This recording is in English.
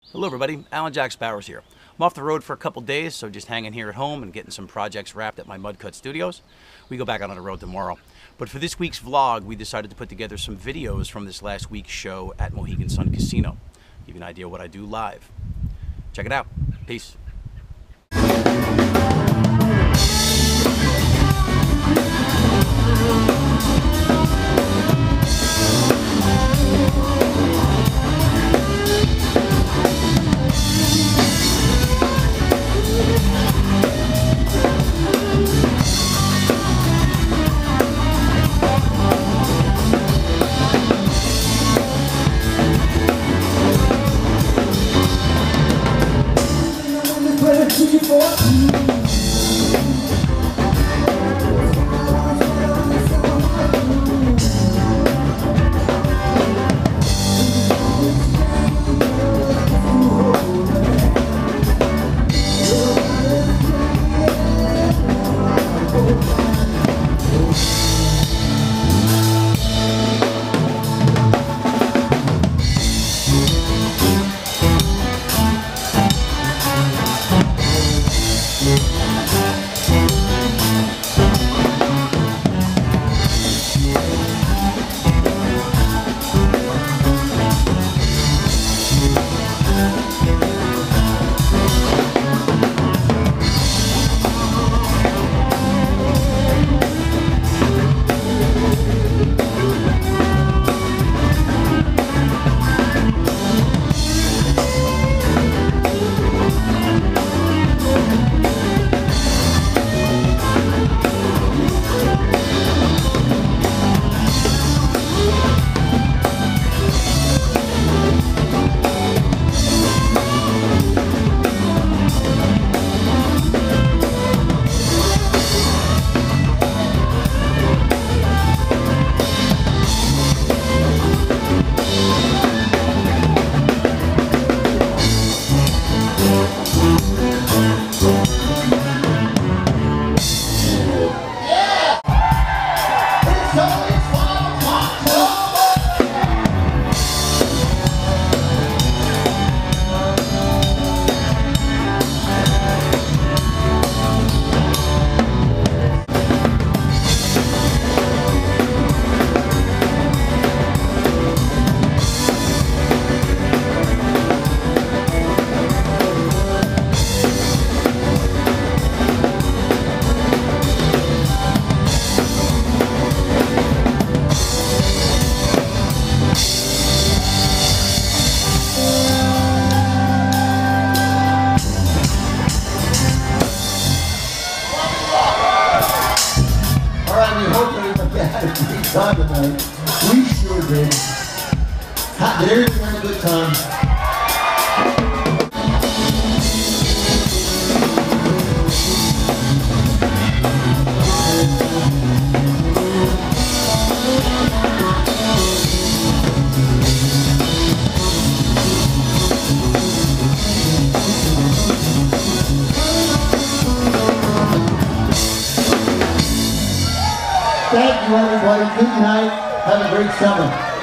Hello everybody, Alan Jax Bowers here. I'm off the road for a couple days, so just hanging here at home and getting some projects wrapped at my Mudcut Studios. We go back out on the road tomorrow. But for this week's vlog, we decided to put together some videos from this last week's show at Mohegan Sun Casino. Give you an idea of what I do live. Check it out. Peace. Time tonight. We sure did. Did everything have a good time? Thank you, everybody. Good night. Have a great summer.